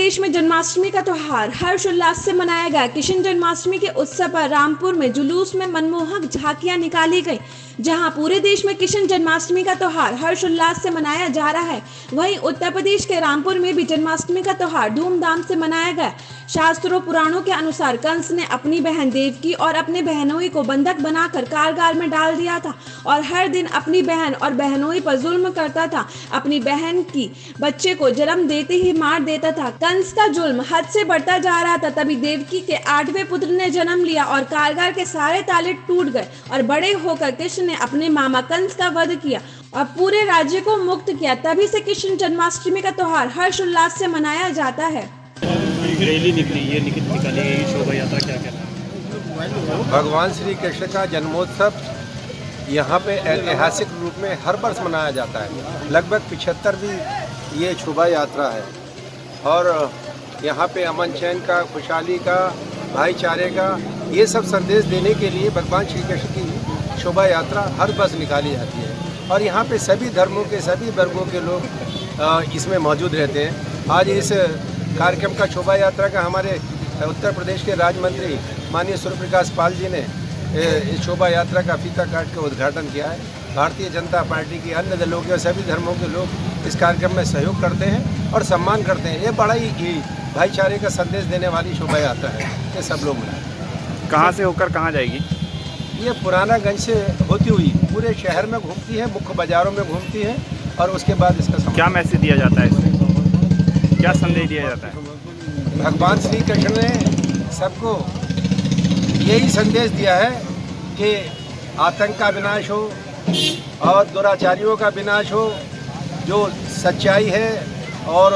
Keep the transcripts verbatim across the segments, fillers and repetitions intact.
देश में जन्माष्टमी का त्योहार हर्ष उल्लास से मनाया गया। कृष्ण जन्माष्टमी के उत्सव पर रामपुर में जुलूस में मनमोहक झांकियां निकाली गई, जहां पूरे देश में कृष्ण जन्माष्टमी का त्योहार हर्ष उल्लास से मनाया जा रहा है। वहीं उत्तर प्रदेश के रामपुर में भी जन्माष्टमी का त्योहार धूमधाम से मनाया गया। शास्त्रों पुराणों के अनुसार कंस ने अपनी बहन देवकी और अपने बहनोई को बंधक बनाकर कारागार में डाल दिया था और हर दिन अपनी बहन और बहनोई पर जुल्म करता था। अपनी बहन की बच्चे को जन्म देते ही मार देता था। कंस का जुल्म हद से बढ़ता जा रहा था। तभी देवकी के आठवें पुत्र ने जन्म लिया और कारागार के सारे ताले टूट गए और बड़े होकर कृष्ण ने अपने मामा कंस का वध किया और पूरे राज्य को मुक्त किया। तभी से कृष्ण जन्माष्टमी का त्योहार हर्ष उल्लास से मनाया जाता है। रैली निकली, ये निकाली गई शोभा यात्रा, क्या कहना है? भगवान श्री कृष्ण का जन्मोत्सव यहाँ पे ऐतिहासिक रूप में हर वर्ष मनाया जाता है। लगभग पिछहत्तरवीं ये शोभा यात्रा है और यहाँ पे अमन चैन का, खुशहाली का, भाईचारे का, ये सब संदेश देने के लिए भगवान श्री कृष्ण की शोभा यात्रा हर वर्ष निकाली जाती है और यहाँ पे सभी धर्मों के, सभी वर्गों के लोग इसमें मौजूद रहते हैं। आज इस कार्यक्रम का शोभा यात्रा का हमारे उत्तर प्रदेश के राज्य मंत्री माननीय सूर्य प्रकाश पाल जी ने इस शोभा यात्रा का फीता काट के उद्घाटन किया है। भारतीय जनता पार्टी की अन्य दलों के और सभी धर्मों के लोग इस कार्यक्रम में सहयोग करते हैं और सम्मान करते हैं। ये बड़ा ही भाईचारे का संदेश देने वाली शोभा यात्रा है। ये सब लोग मनाएं। कहाँ से होकर कहाँ जाएगी? ये पुरानागंज से होती हुई पूरे शहर में घूमती है, मुख्य बाज़ारों में घूमती है और उसके बाद इसका क्या मैसेज दिया जाता है इसमें? क्या संदेश दिया जाता है? भगवान श्री कृष्ण ने सबको यही संदेश दिया है कि आतंक का विनाश हो और दुराचारियों का विनाश हो। जो सच्चाई है और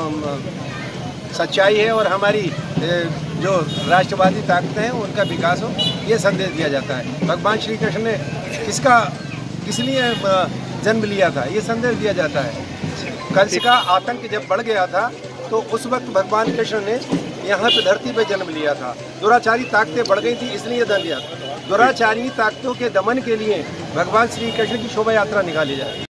सच्चाई है और हमारी जो राष्ट्रवादी ताकतें हैं उनका विकास हो, ये संदेश दिया जाता है। भगवान श्री कृष्ण ने किसका किस लिए जन्म लिया था, ये संदेश दिया जाता है। कंस का आतंक जब बढ़ गया था तो उस वक्त भगवान कृष्ण ने यहाँ पे धरती पे जन्म लिया था। दुराचारी ताकतें बढ़ गई थी, इसलिए जन्म लिया था। दुराचारी ताकतों के दमन के लिए भगवान श्री कृष्ण की शोभा यात्रा निकाली जाए।